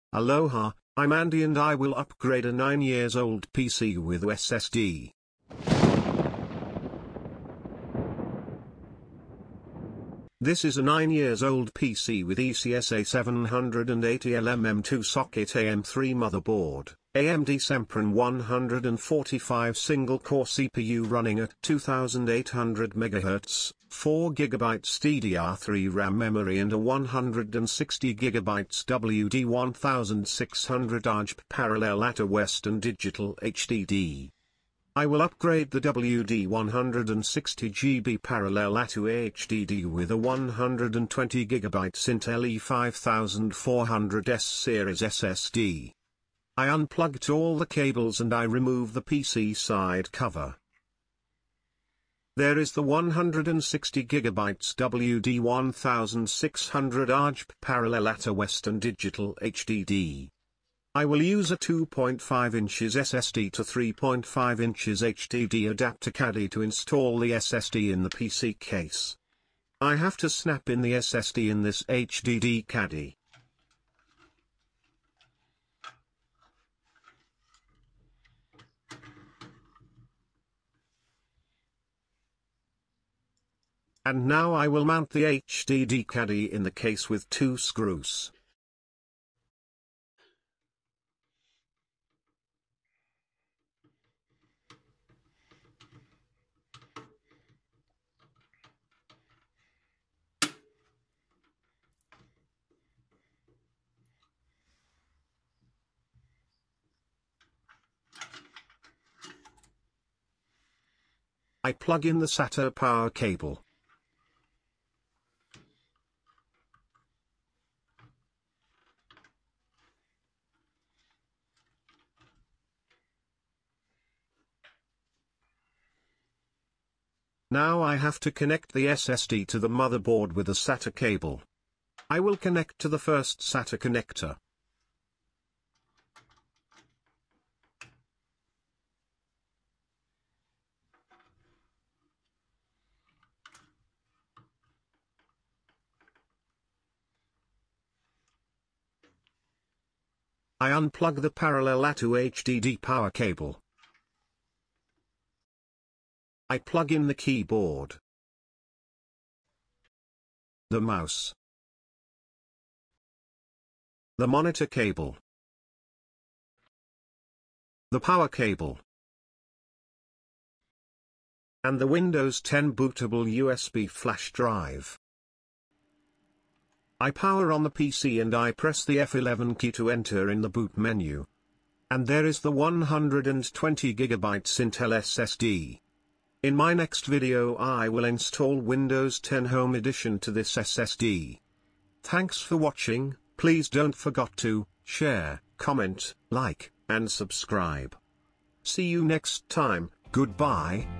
Aloha, I'm Andy and I will upgrade a 9 years old PC with SSD. This is a 9 years old PC with ECSA 780L MM2 socket AM3 motherboard, AMD Sempron 145 single-core CPU running at 2800 MHz, 4GB DDR3 RAM memory and a 160GB WD1600 AJP parallel ATA Western Digital HDD. I will upgrade the WD160GB parallel ATA HDD with a 120GB Intel E5400S series SSD. I unplugged all the cables and I remove the PC side cover. There is the 160GB WD1600 AJP parallel ATA Western Digital HDD. I will use a 2.5 inches SSD to 3.5 inches HDD adapter caddy to install the SSD in the PC case. I have to snap in the SSD in this HDD caddy. And now I will mount the HDD caddy in the case with 2 screws. I plug in the SATA power cable. Now I have to connect the SSD to the motherboard with a SATA cable. I will connect to the first SATA connector. I unplug the parallel ATA HDD power cable. I plug in the keyboard, the mouse, the monitor cable, the power cable, and the Windows 10 bootable USB flash drive. I power on the PC and I press the F11 key to enter in the boot menu. And there is the 120GB Intel SSD. In my next video I will install Windows 10 Home Edition to this SSD. Thanks for watching, please don't forget to share, comment, like, and subscribe. See you next time, goodbye.